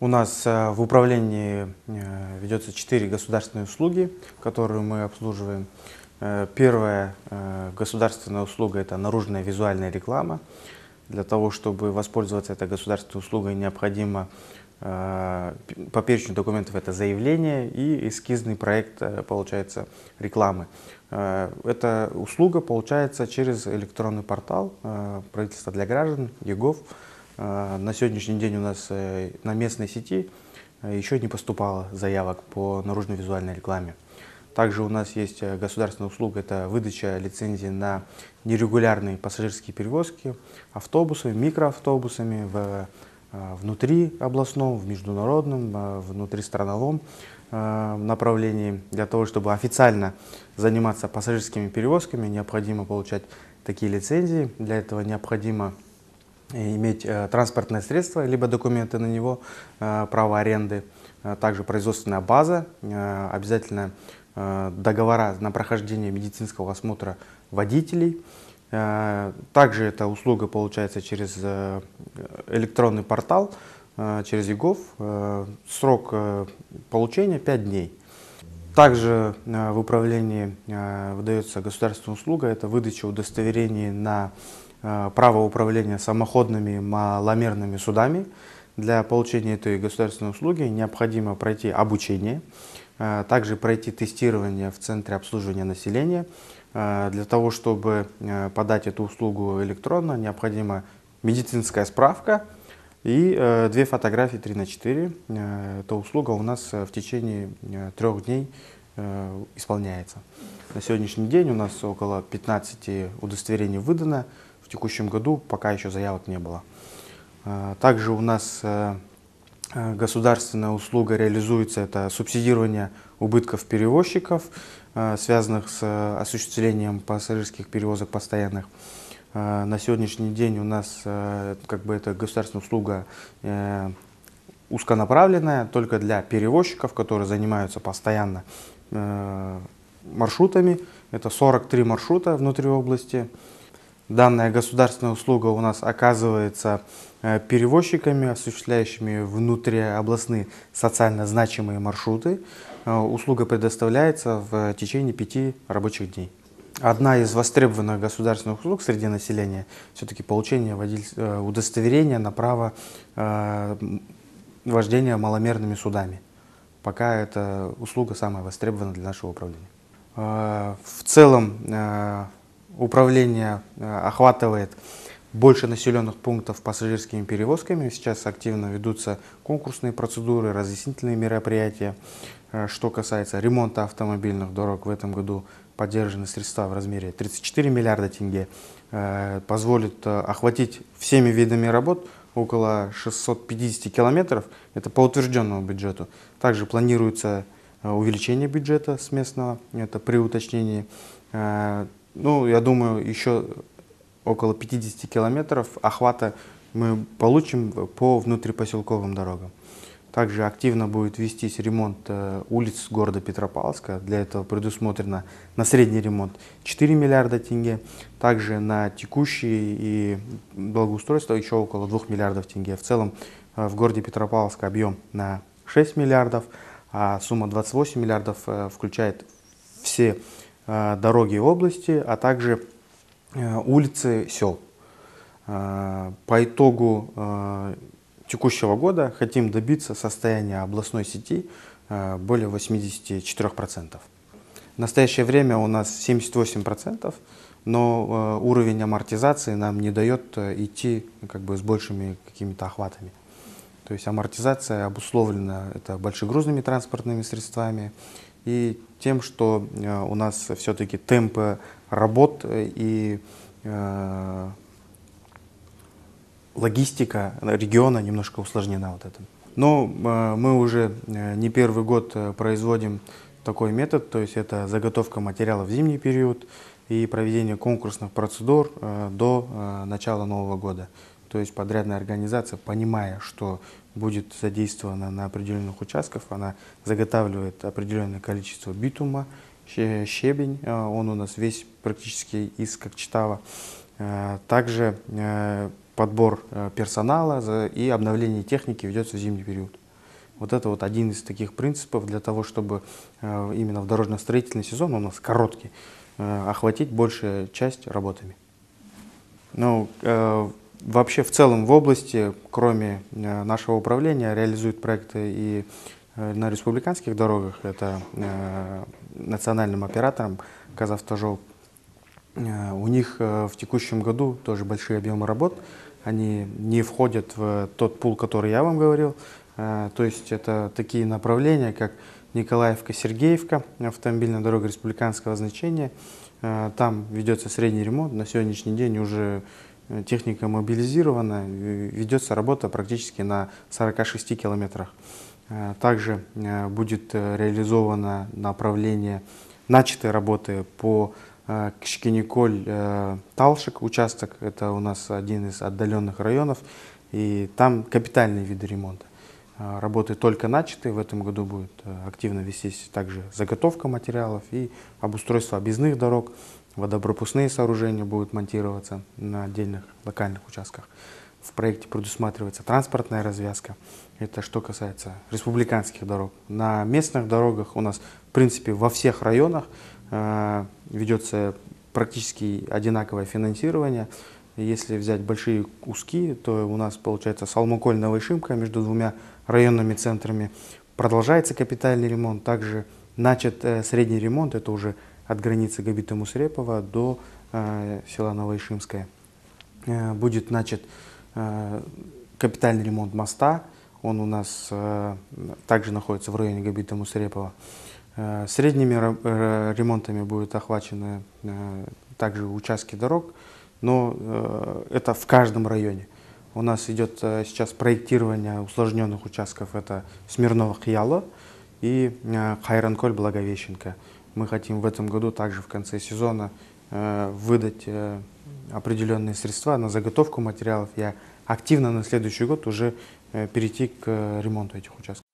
У нас в управлении ведется 4 государственные услуги, которые мы обслуживаем. Первая государственная услуга – это наружная визуальная реклама. Для того, чтобы воспользоваться этой государственной услугой, необходимо по перечню документов это заявление и эскизный проект, получается, рекламы. Эта услуга получается через электронный портал правительства для граждан, ЕГОВ. На сегодняшний день у нас на местной сети еще не поступало заявок по наружной визуальной рекламе. Также у нас есть государственная услуга, это выдача лицензии на нерегулярные пассажирские перевозки автобусами, микроавтобусами внутри областном, в международном, внутристрановом направлении. Для того, чтобы официально заниматься пассажирскими перевозками, необходимо получать такие лицензии. Для этого необходимо иметь транспортное средство, либо документы на него, право аренды, также производственная база, обязательно договора на прохождение медицинского осмотра водителей. Также эта услуга получается через электронный портал, через ЕГОВ. Срок получения 5 дней. Также в управлении выдается государственная услуга, это выдача удостоверений на право управления самоходными маломерными судами. Для получения этой государственной услуги необходимо пройти обучение, также пройти тестирование в Центре обслуживания населения. Для того, чтобы подать эту услугу электронно, необходима медицинская справка и 2 фотографии 3×4. Эта услуга у нас в течение 3 дней исполняется. На сегодняшний день у нас около 15 удостоверений выдано. В текущем году пока еще заявок не было. Также у нас государственная услуга реализуется, это субсидирование убытков перевозчиков, связанных с осуществлением пассажирских перевозок постоянных. На сегодняшний день у нас эта государственная услуга узконаправленная, только для перевозчиков, которые занимаются постоянно маршрутами. Это 43 маршрута внутри области. Данная государственная услуга у нас оказывается перевозчиками, осуществляющими внутриобластные социально значимые маршруты. Услуга предоставляется в течение 5 рабочих дней. Одна из востребованных государственных услуг среди населения все-таки получение удостоверения на право вождения маломерными судами. Пока эта услуга самая востребованная для нашего управления. В целом управление охватывает больше населенных пунктов пассажирскими перевозками. Сейчас активно ведутся конкурсные процедуры, разъяснительные мероприятия. Что касается ремонта автомобильных дорог, в этом году поддержаны средства в размере 34 миллиарда тенге. Позволит охватить всеми видами работ около 650 километров. Это по утвержденному бюджету. Также планируется увеличение бюджета с местного, это при уточнении. Я думаю, еще около 50 километров охвата мы получим по внутрипоселковым дорогам. Также активно будет вестись ремонт улиц города Петропавловска. Для этого предусмотрено на средний ремонт 4 миллиарда тенге. Также на текущие и благоустройство еще около 2 миллиардов тенге. В целом в городе Петропавловск объем на 6 миллиардов, а сумма 28 миллиардов включает все дороги области, а также улицы сел. По итогу текущего года хотим добиться состояния областной сети более 84%. В настоящее время у нас 78%, но уровень амортизации нам не дает идти с большими какими-то охватами. То есть амортизация обусловлена большегрузными транспортными средствами и тем, что у нас все-таки темпы работ и логистика региона немножко усложнена вот этим. Но мы уже не первый год производим такой метод, то есть это заготовка материалов в зимний период и проведение конкурсных процедур до начала Нового года. То есть подрядная организация, понимая, что будет задействована на определенных участках, она заготавливает определенное количество битума, щебень, он у нас весь практически из Кокчетава. Также подбор персонала и обновление техники ведется в зимний период. Вот это вот один из таких принципов для того, чтобы именно в дорожно-строительный сезон, у нас короткий, охватить большую часть работами. Ну, вообще в целом в области, кроме нашего управления, реализуют проекты и на республиканских дорогах. Это национальным оператором «Казавтожол». У них в текущем году тоже большие объемы работ. Они не входят в тот пул, который я вам говорил. То есть это такие направления, как Николаевка-Сергеевка, автомобильная дорога республиканского значения. Там ведется средний ремонт. На сегодняшний день уже техника мобилизирована. Ведется работа практически на 46 километрах. Также будет реализовано направление начатой работы по Кишкениколь-Талшик участок. Это у нас один из отдаленных районов. И там капитальные виды ремонта. Работы только начаты. В этом году будет активно вестись также заготовка материалов и обустройство объездных дорог. Водопропускные сооружения будут монтироваться на отдельных локальных участках. В проекте предусматривается транспортная развязка. Это что касается республиканских дорог. На местных дорогах у нас, в принципе, во всех районах ведется практически одинаковое финансирование. Если взять большие куски, то у нас получается Салмаколь-Новоишимка между двумя районными центрами. Продолжается капитальный ремонт. Также начат средний ремонт. Это уже от границы Габита-Мусрепова до села Новоишимское. Будет начат капитальный ремонт моста. Он у нас также находится в районе Габита-Мусрепова. Средними ремонтами будут охвачены также участки дорог, но это в каждом районе. У нас идет сейчас проектирование усложненных участков. Это Смирново-Хияло и Хайранколь-Благовещенко. Мы хотим в этом году также в конце сезона выдать определенные средства на заготовку материалов и активно на следующий год уже перейти к ремонту этих участков.